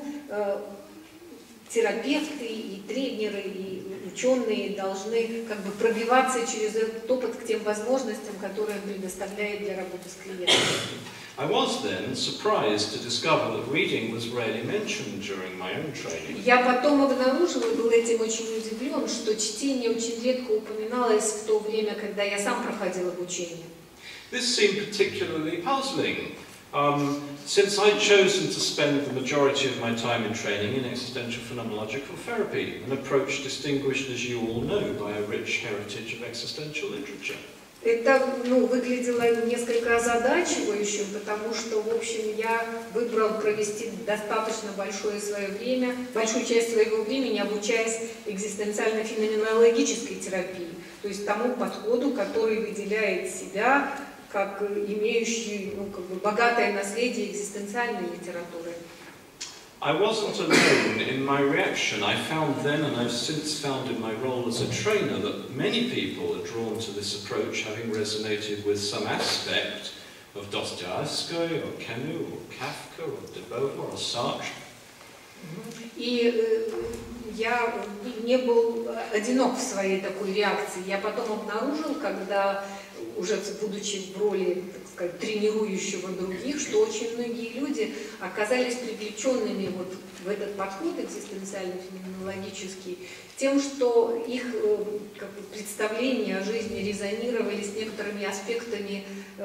терапевты и тренеры и ученые должны как бы пробиваться через этот опыт к тем возможностям, которые он предоставляет для работы с клиентом. I was then surprised to discover that reading was rarely mentioned during my own training. Я потом обнаружил и был этим очень удивлен, что чтение очень редко упоминалось в то время, когда я сам проходил обучение. This seemed particularly puzzling. Since I'd chosen to spend the majority of my time in training in existential phenomenological therapy, an approach distinguished, as you all know, by a rich heritage of existential literature. Это выглядело несколько озадачивающим, потому что, в общем, я выбрал провести достаточно большую часть своего времени, обучаясь экзистенциально-феноменологической терапии, то есть тому подходу, который выделяет себя как имеющий богатое наследие экзистенциальной литературы. I wasn't alone in my reaction. I found then, and I've since found in my role as a trainer, that many people are drawn to this approach, having resonated with some aspect of Dostoevsky, or Camus, or Kafka, or de Beauvoir, or Sartre. И я не был одинок в своей такой реакции. Я потом обнаружил, когда, уже будучи в роли, так сказать, тренирующего других, что очень многие люди оказались привлеченными вот в этот подход экзистенциально-феноменологический тем, что их представления о жизни резонировали с некоторыми аспектами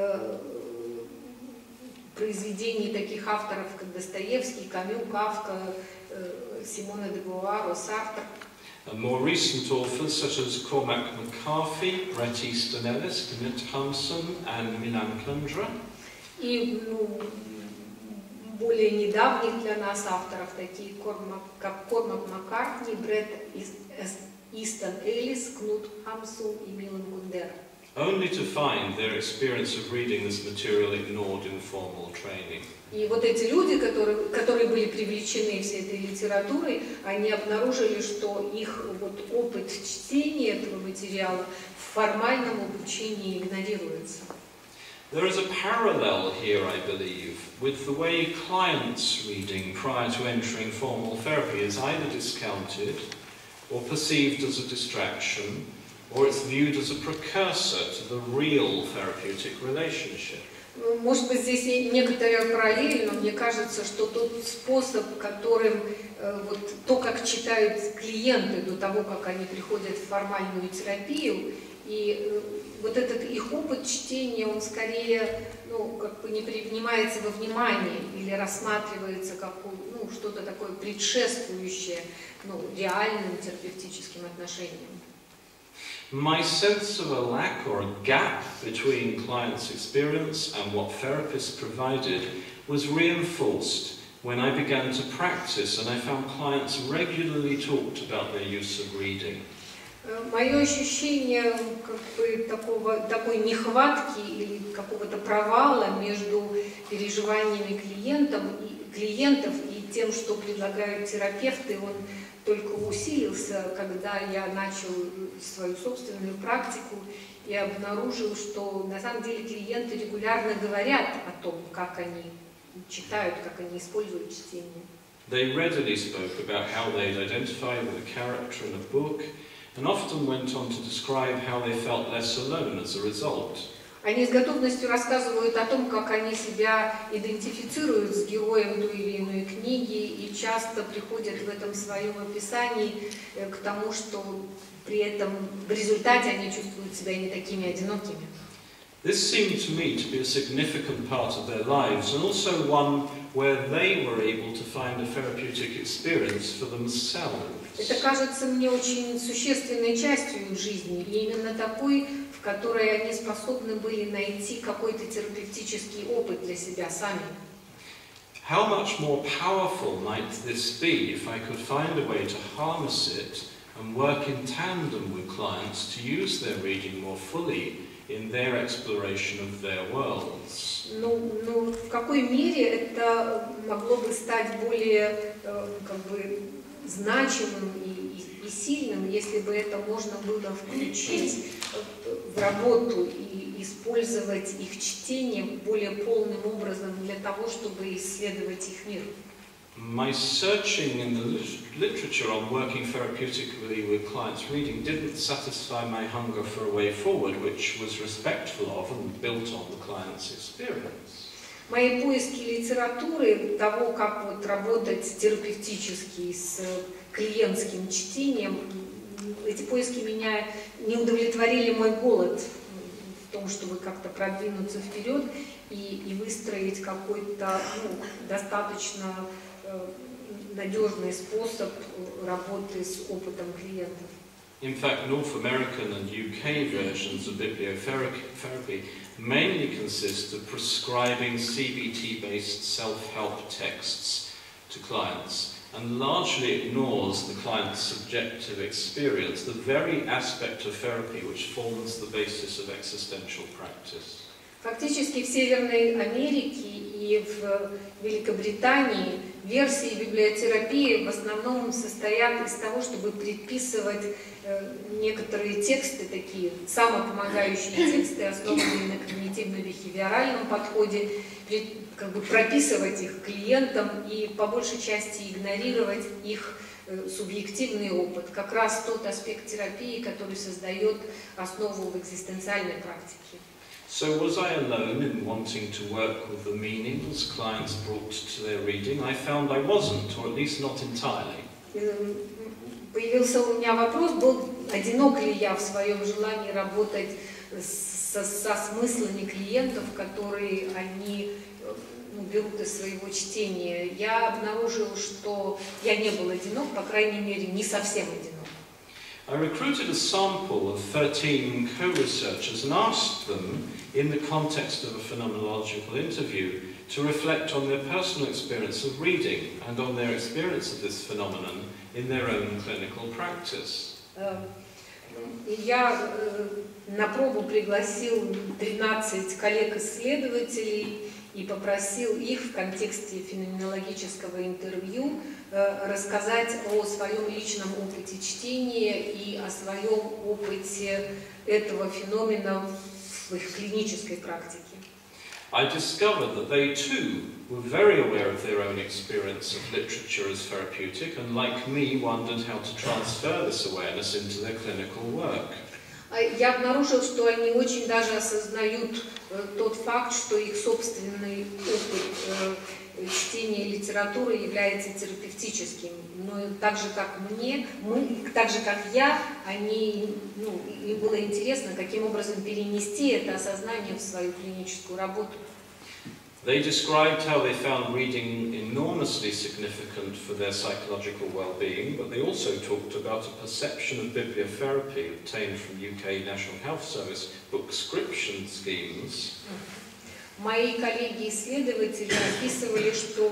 произведений таких авторов, как Достоевский, Камю, Кафка, Симона де Бувар, Сартр. And more recent authors such as Cormac McCarthy, Bret Easton Ellis, Knut Hamsun, and Milan Kundera. И более недавних для нас авторов, такие как Кормак Маккартни, Брет Истон Эллис, Кнут Хамсун и Милан Кундера. Only to find their experience of reading this material ignored in formal training. И вот эти люди, которые были привлечены всей этой литературой, они обнаружили, что их опыт чтения этого материала в формальном обучении игнорируется. There is a parallel here, I believe, with the way clients' reading prior to entering formal therapy is either discounted or perceived as a distraction, or it's viewed as a precursor to the real therapeutic relationship. Может быть, здесь и некоторая параллель, но мне кажется, что тот способ, которым то, как читают клиенты до того, как они приходят в формальную терапию, и вот этот их опыт чтения, он скорее не принимается во внимание или рассматривается как что-то такое предшествующее реальным терапевтическим отношениям. My sense of a lack or a gap between clients' experience and what therapists provided was reinforced when I began to practice and I found clients regularly talked about their use of reading. Мое ощущение такой нехватки или какого-то провала между переживаниями клиентов и тем, что предлагают терапевты, он только усилился, когда я начал свою собственную практику и обнаружил, что на самом деле клиенты регулярно говорят о том, как они читают, как они используют чтение. They readily spoke about how they'd identify with a character in a book and often went on to describe how they felt less alone as a result. Они с готовностью рассказывают о том, как они себя идентифицируют с героем той или иной книги, и часто приходят в этом своем описании к тому, что при этом в результате они чувствуют себя не такими одинокими. This seemed to me to be a significant part of their lives, and also one where they were able to find a therapeutic experience for themselves. Это кажется мне очень существенной частью их жизни, и именно такой, в которой они способны были найти какой-то терапевтический опыт для себя сами. How much more powerful might this be if I could find a way to harness it and work in tandem with clients to use their reading more fully in their exploration of their worlds. В какой мере это могло бы стать более значимым и сильным, если бы это можно было включить в работу и использовать их чтение более полным образом для того, чтобы исследовать их мир. My searching in the literature on working therapeutically with clients' reading didn't satisfy my hunger for a way forward, which was respectful of and built on the client's experience. Мои поиски литературы, того, как работать терапевтически с клиентским чтением, эти поиски меня не удовлетворили мой голод том, чтобы как-то продвинуться вперед и выстроить какой-то достаточно надежный способ работы с опытом клиентов. In fact, North American and UK versions of bibliotherapy mainly consist of prescribing CBT-based self-help texts to clients and largely ignores the client's subjective experience, the very aspect of therapy which forms the basis of existential practice. Фактически в Северной Америке и в Великобритании версии библиотерапии в основном состоят из того, чтобы предписывать некоторые тексты, такие самопомогающие тексты, основанные на когнитивно-бихевиоральном подходе, как бы прописывать их клиентам и по большей части игнорировать их субъективный опыт. Как раз тот аспект терапии, который создает основу в экзистенциальной практике. So was I alone in wanting to work with the meanings clients brought to their reading? I found I wasn't, or at least not entirely. Появился у меня вопрос, одинок ли я в своем желании работать со смыслами клиентов, которые они берут из своего чтения. Я обнаружила, что я не был одинок, по крайней мере, не совсем одинок. I recruited a sample of 13 co-researchers and asked them, in the context of a phenomenological interview, to reflect on their personal experience of reading and on their experience of this phenomenon in their own clinical practice. Я на пробу пригласил 13 коллег-исследователей и попросил их в контексте феноменологического интервью рассказать о своем личном опыте чтения и о своем опыте этого феномена в их клинической практике. I discovered that they too were very aware of their own experience of literature as therapeutic and, like me, wondered how to transfer this awareness into their clinical work. Я обнаружил, что они очень даже осознают тот факт, что их собственный опыт чтения литературы является терапевтическим. Но так же, как так же, как я, им было интересно, каким образом перенести это осознание в свою клиническую работу. They described how they found reading enormously significant for their psychological well-being, but they also talked about a perception of bibliotherapy obtained from UK National Health Service bookscription schemes. Мои коллеги-исследователи описывали, что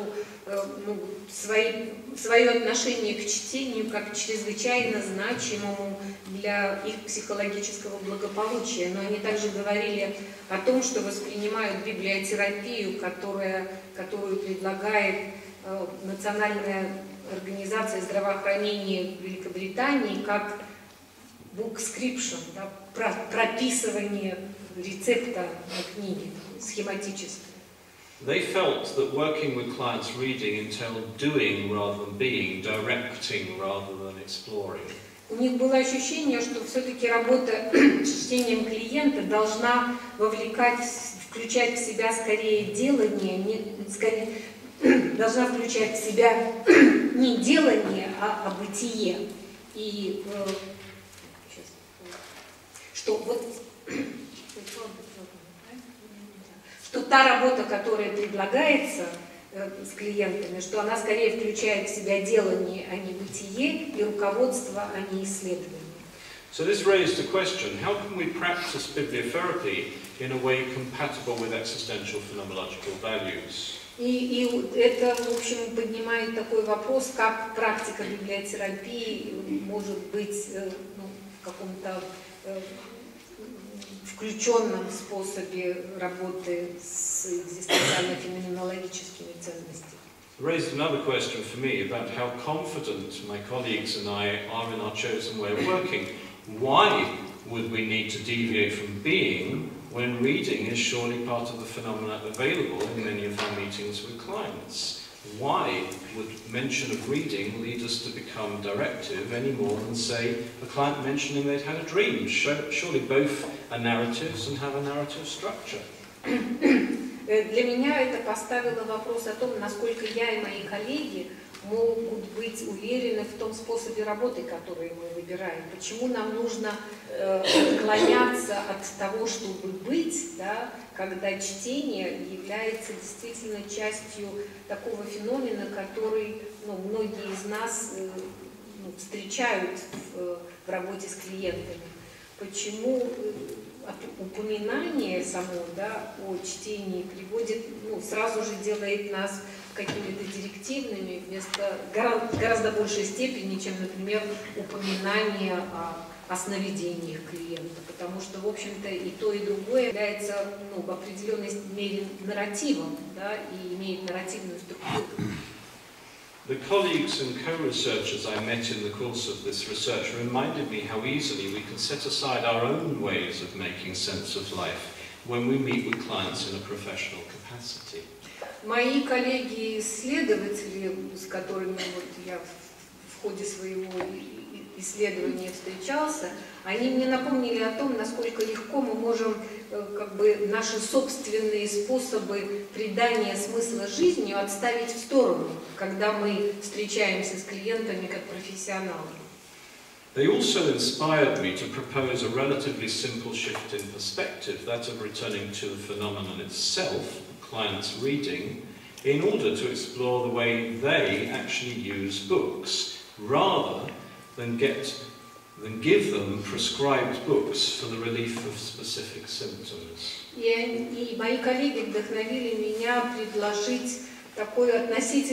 свое отношение к чтению как чрезвычайно значимому для их психологического благополучия. Но они также говорили о том, что воспринимают библиотерапию, которую предлагает Национальная организация здравоохранения Великобритании, как bookсcription, да, прописывание рецепта на книге, схематически. They felt that working with clients reading entailed doing rather than being, directing rather than exploring. У них было ощущение, что все-таки работа с чтением клиента должна включать в себя скорее делание, должна включать в себя не делание, а бытие. И что та работа, которая предлагается с клиентами, что она скорее включает в себя делание, а не бытие, и руководство, а не исследование. So this raised a question: how can we practice bibliotherapy in a way compatible with existential phenomenological values? И это, в общем, поднимает такой вопрос, как практика библиотерапии может быть в каком-то включенном способе работы с экзистенциально-феноменологическими ценностями. Raised another question for me about how confident my colleagues and I are in our chosen way of working. Why would we need to deviate from being when reading is surely part of the phenomena available in many of our meetings with clients? Why would mention of reading lead us to become directive any more than, say, a client mentioning they'd had a dream? Surely both are narratives and have a narrative structure. Для меня это поставило вопрос о том, насколько я и мои коллеги могут быть уверены в том способе работы, который мы выбираем. Почему нам нужно отклоняться от того, чтобы быть, да, когда чтение является действительно частью такого феномена, который многие из нас встречают в работе с клиентами. Почему упоминание само, да, о чтении приводит, сразу же делает нас какими-то директивными вместо гораздо большей степени, чем, например, упоминание о сновидениях клиента, потому что, в общем-то, и то, и другое является в определенной мере нарративом, да, и имеет нарративную структуру. The colleagues and co-researchers I met in the course of this research reminded me how easily we can set aside our own ways of making sense of life when we meet with clients in a professional capacity. Мои коллеги-исследователи, с которыми я в ходе своего исследования встречался, они мне напомнили о том, насколько легко мы можем наши собственные способы придания смысла жизни отставить в сторону, когда мы встречаемся с клиентами как профессионалы. They also inspired me to propose a relatively simple shift in perspective, that of returning to the phenomenon itself, clients reading, in order to explore the way they actually use books, rather than give them prescribed books for the relief of specific symptoms. И мои коллеги вдохновили меня предложить такое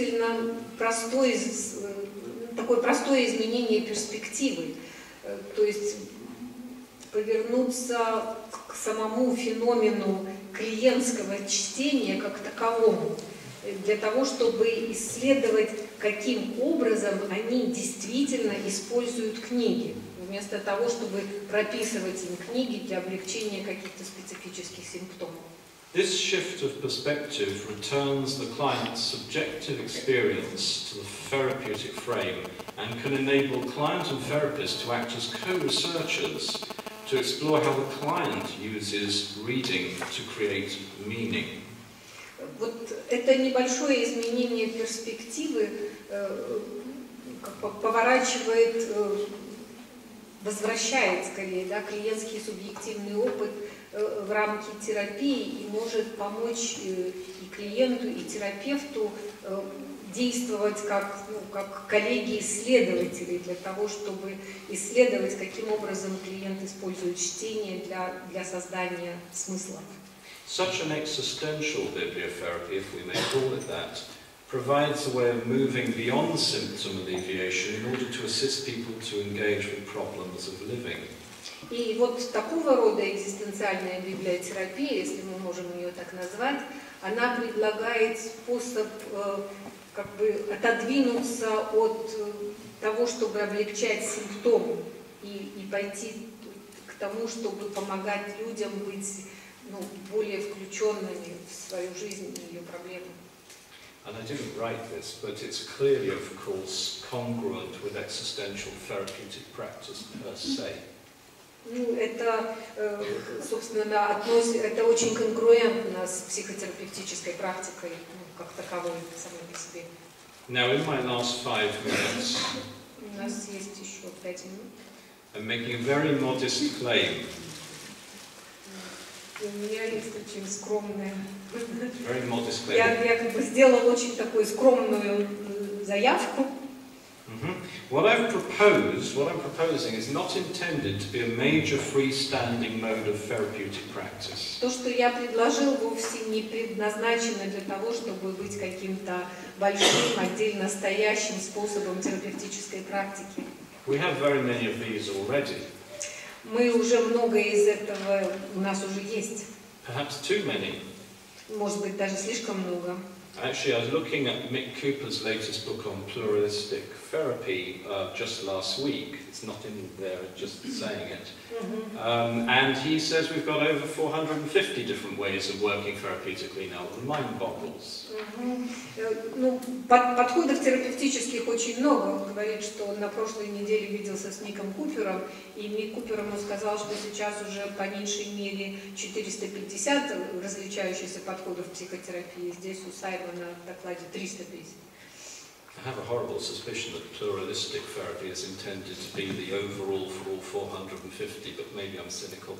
простое изменение перспективы, то есть повернуться к самому феномену клиентского чтения как таковому, для того, чтобы исследовать, каким образом они действительно используют книги, вместо того, чтобы прописывать им книги для облегчения каких-то специфических симптомов. This shift of perspective returns the client's subjective experience to the therapeutic frame and can enable client and therapist to act as co-researchers to explore how the client uses reading to create meaning. Вот это небольшое изменение перспективы поворачивает, возвращает скорее, да, клиентский субъективный опыт в рамки терапии и может помочь и клиенту, и терапевту действовать как коллеги-исследователи для того, чтобы исследовать, каким образом клиент использует чтение для создания смысла. Such an existential bibliotherapy, if we may call it that, provides a way of moving beyond symptom alleviation in order to assist people to engage with problems of living. И вот такого рода экзистенциальная библиотерапия, если мы можем ее так назвать, она предлагает способ отодвинуться от того, чтобы облегчать симптомы, и пойти к тому, чтобы помогать людям быть более включенными в свою жизнь и ее проблемы. And I didn't write this, but it's clearly, of course, congruent with existential therapeutic practice per se. Это, собственно, это очень конгруентно с психотерапевтической практикой, как таковой, самой по себе. Now, in my last 5 minutes, У нас есть еще 5 минут. I'm making a very modest claim. У меня есть очень скромная. Very modest claim. Я сделала очень такую скромную заявку. What I'm proposing is not intended to be a major freestanding mode of therapeutic practice. То, что я предложил, вовсе не предназначено для того, чтобы быть каким-то большим, отдельно стоящим способом терапевтической практики. We have very many of these already. Мы уже многое из этого у нас уже есть. Perhaps too many. Может быть, даже слишком много. Actually, I was looking at Mick Cooper's latest book on pluralistic therapy just last week. It's not in there, just saying it. And he says we've got over 450 different ways of working therapeutically now. The mind boggles. Подходов терапевтических очень много. Он говорит, что он на прошлой неделе виделся с Миком Купером, и Мик Купер ему сказал, что сейчас уже по меньшей мере 450 различающихся подходов психотерапии. Здесь у Саймона в докладе 350. I have a horrible suspicion that pluralistic therapy is intended to be the overall for all 450, but maybe I'm cynical.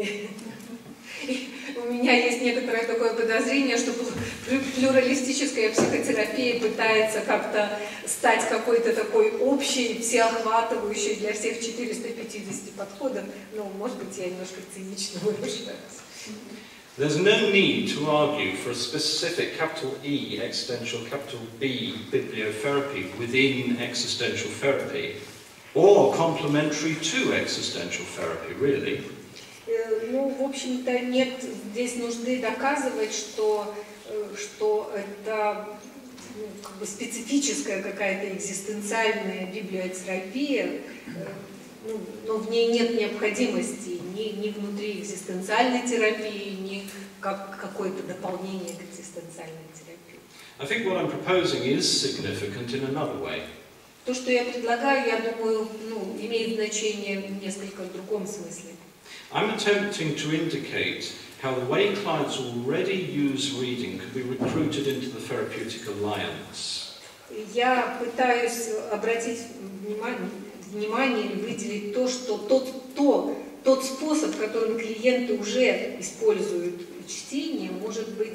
У меня есть некоторое такое подозрение, что плюралистическая психотерапия пытается как-то стать какой-то такой общей, всеохватывающей для всех 450 подходов. Но, может быть, я немножко цинично выражаюсь. There's no need to argue for a specific capital E existential capital B bibliotherapy within existential therapy, or complementary to existential therapy, really. Ну, в общем-то, нет здесь нужды доказывать, что это как бы специфическая какая-то экзистенциальная библиотерапия, но в ней нет необходимости ни внутри экзистенциальной терапии, ни как какое-то дополнение к экзистенциальной терапии. I think what I'm proposing is significant in another way. То, что я предлагаю, я думаю, имеет значение в несколько другом смысле. I'm attempting to indicate how the way clients already use reading can be recruited into the therapeutic alliance. Я пытаюсь обратить внимание или выделить то, что тот способ, которым клиенты уже используют чтение, может быть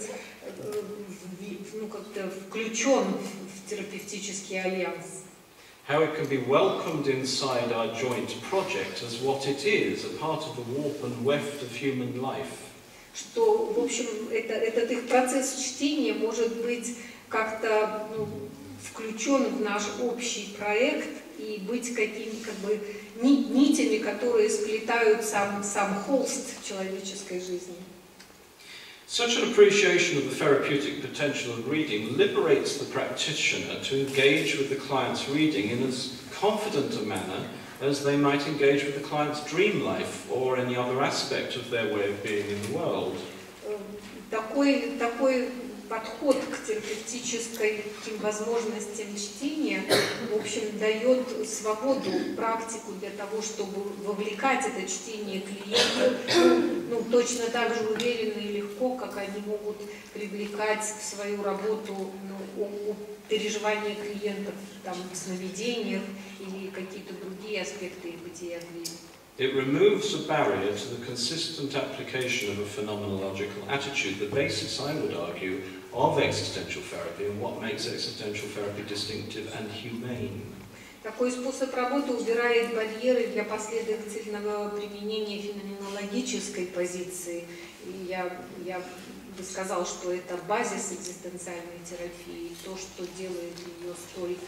как-то включен в терапевтический альянс. How it can be welcomed inside our joint project as what it is, a part of the warp and weft of human life. Что, в общем, этот их процесс чтения может быть как-то включен в наш общий проект и быть какими как бы нитями, которые сплетают сам холст человеческой жизни. Such an appreciation of the therapeutic potential of reading liberates the practitioner to engage with the client's reading in as confident a manner as they might engage with the client's dream life or any other aspect of their way of being in the world. Такой подход к терапевтическим возможностям чтения, в общем, дает свободу, практику для того, чтобы вовлекать это чтение клиента, точно так же уверенно и легко, как они могут привлекать в свою работу переживания клиентов в сновидениях или какие-то другие аспекты их бытия в мире. It removes a barrier to the consistent application of a phenomenological attitude, the basis, I would argue, of existential therapy and what makes existential therapy distinctive and humane. Такой способ работы убирает барьеры для последовательного применения феноменологической позиции. И я бы сказал, что это базис экзистенциальной терапии, то, что делает ее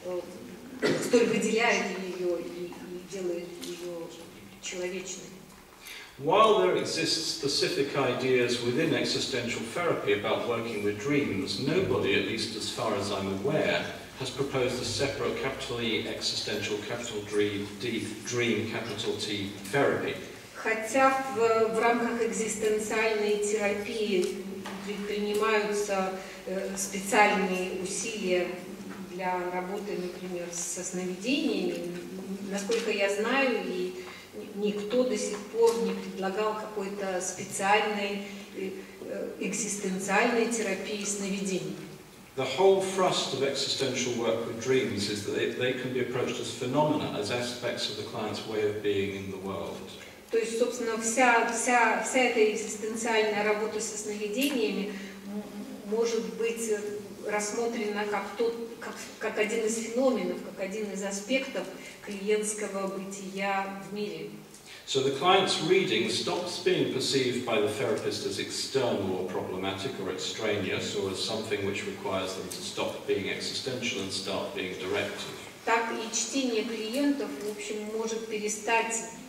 столь выделяет ее и делает ее человечной. While there exist specific ideas within existential therapy about working with dreams, nobody, at least as far as I'm aware, has proposed a separate capital E existential capital D dream capital T therapy. Хотя в рамках экзистенциальной терапии предпринимаются специальные усилия для работы, например, со сновидениями, насколько я знаю, и никто до сих пор не предлагал какой-то специальной экзистенциальной терапии сновидений. The whole thrust of existential work with dreams is that they can be approached as phenomena, as aspects of the client's way of being in the world. То есть, собственно, вся эта экзистенциальная работа со сновидениями может быть рассмотрена как один из феноменов, как один из аспектов клиентского бытия в мире. So the client's reading stops being perceived by the therapist as external or problematic or extraneous or as something which requires them to stop being existential and start being directive. Так и чтение клиентов, в общем, может перестать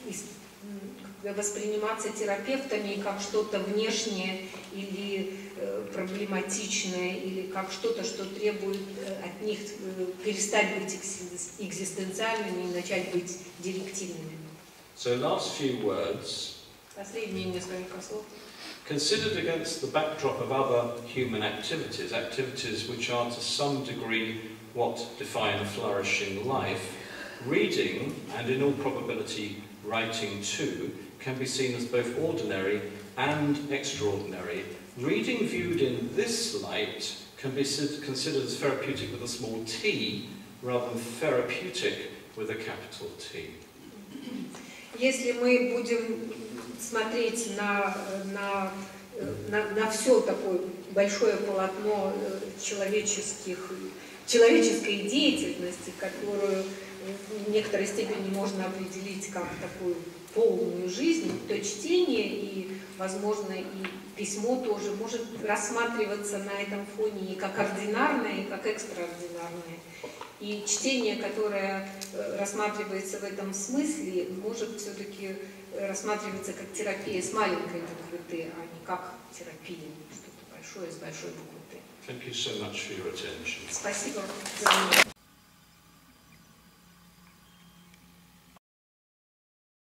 восприниматься терапевтами как что-то внешнее или проблематичное, или как что-то, что требует от них перестать быть экзистенциальными и начать быть директивными. So last few words, Последние несколько слов. considered against the backdrop of other human activities, activities which are to some degree what define a flourishing life, reading, and in all probability writing too, can be seen as both ordinary and extraordinary. Reading viewed in this light can be considered as therapeutic with a small t rather than therapeutic with a capital T. Если мы будем смотреть на все такое большое полотно человеческой деятельности, которую в некоторой степени можно определить как такую полную жизнь, то чтение и, возможно, и письмо тоже может рассматриваться на этом фоне и как ординарное, и как экстраординарное. И чтение, которое рассматривается в этом смысле, может все-таки рассматриваться как терапия с маленькой буквы «Т», а не как терапия, что-то большое с большой буквы «Т». Thank you so much for your attention. Спасибо за внимание.